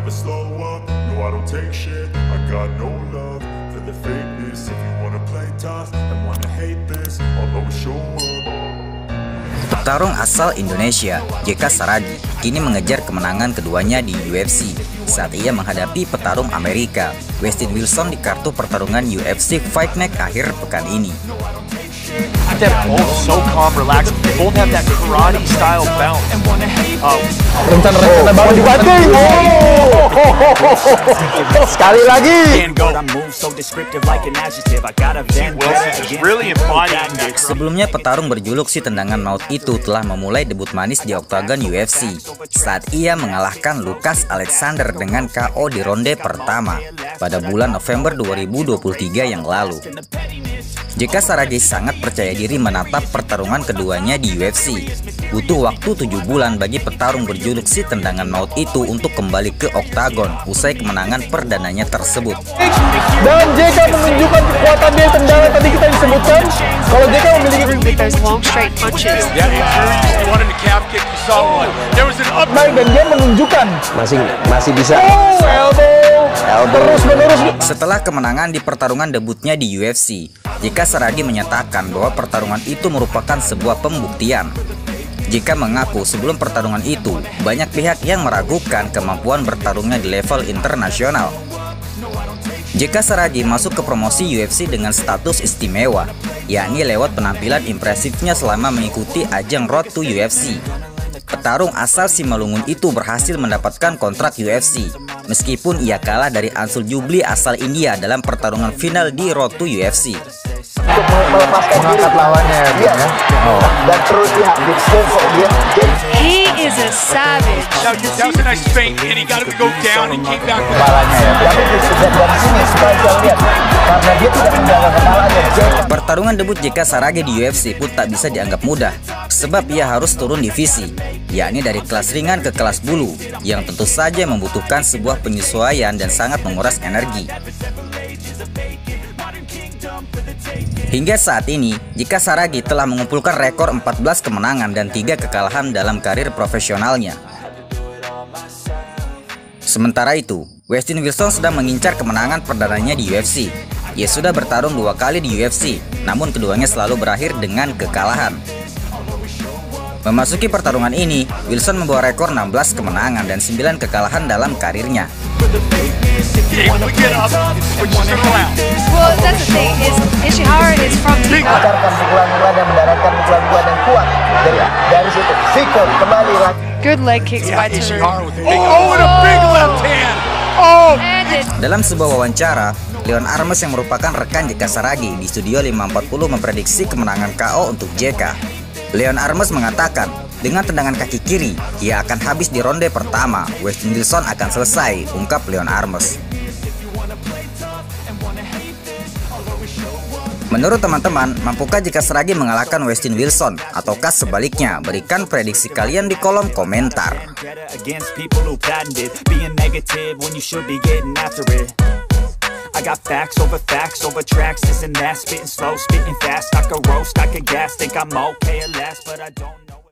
never slow up, no I don't take shit, I got no love for the fakeness. If you wanna play tough and wanna hate this, I'll always show up. Petarung asal Indonesia, JK Saragi, kini mengejar kemenangan keduanya di UFC saat ia menghadapi petarung Amerika, Westin Wilson, di kartu pertarungan UFC Fight Night akhir pekan ini. They're both so calm, relaxed. They both have that karate style bounce. Rencana baru dibanting. Sekali lagi. Sebelumnya petarung berjuluk si tendangan maut itu telah memulai debut manis di oktagon UFC saat ia mengalahkan Lucas Alexander dengan KO di ronde pertama pada bulan November 2023 yang lalu. JK Saragi sangat percaya diri menatap pertarungan keduanya di UFC. Butuh waktu 7 bulan bagi petarung berjuluk si tendangan maut itu untuk kembali ke oktagon usai kemenangan perdananya tersebut. Dan JK menunjukkan kekuatan dia tendangan tadi kita disebutkan. Kalau JK memiliki long straight punches. baik dan dia menunjukkan masih bisa. Terus-menerus. Setelah kemenangan di pertarungan debutnya di UFC, JK Saragi menyatakan bahwa pertarungan itu merupakan sebuah pembuktian. JK mengaku sebelum pertarungan itu, banyak pihak yang meragukan kemampuan bertarungnya di level internasional. JK Saragi masuk ke promosi UFC dengan status istimewa, yakni lewat penampilan impresifnya selama mengikuti ajang Road to UFC. Petarung asal Simalungun itu berhasil mendapatkan kontrak UFC, meskipun ia kalah dari Anshul Jubli asal India dalam pertarungan final di Road to UFC. Untuk mengangkat lawannya ya. Dan terus lihat dia. He is a savage. That was a nice feint, and he got him to go down and came back. Kepalanya ya. Tapi dari sini kita lihat karena dia tidak menjaga kepalanya. Pertarungan debut JK Saragi di UFC pun tak bisa dianggap mudah, sebab ia harus turun divisi, yakni dari kelas ringan ke kelas bulu, yang tentu saja membutuhkan sebuah penyesuaian dan sangat menguras energi. Hingga saat ini, JK Saragi telah mengumpulkan rekor 14 kemenangan dan 3 kekalahan dalam karir profesionalnya. Sementara itu, Westin Wilson sedang mengincar kemenangan perdananya di UFC. Ia sudah bertarung 2 kali di UFC, namun keduanya selalu berakhir dengan kekalahan. Memasuki pertarungan ini, Wilson membawa rekor 16 kemenangan dan 9 kekalahan dalam karirnya. Well, that's the thing. Ishihara is from Tibet. Mengejarkan pukulan-pukulan dan mendaratkan pukulan-pukulan yang kuat dari situ. Siko kembali lagi. Good leg kicks by Taru. Oh, and a big left hand. Oh, And it's Dalam sebuah wawancara, Leon Armes yang merupakan rekan JK Saragi di Studio 540 memprediksi kemenangan KO untuk JK. Leon Armes mengatakan, dengan tendangan kaki kiri, ia akan habis di ronde pertama. Westin Wilson akan selesai, ungkap Leon Armes. Menurut teman-teman, mampukah JK Saragi mengalahkan Westin Wilson? Ataukah sebaliknya? Berikan prediksi kalian di kolom komentar. I got facts over tracks, this and that, spitting slow, spitting fast, I could roast, I could gas, think I'm okay at last, but I don't know.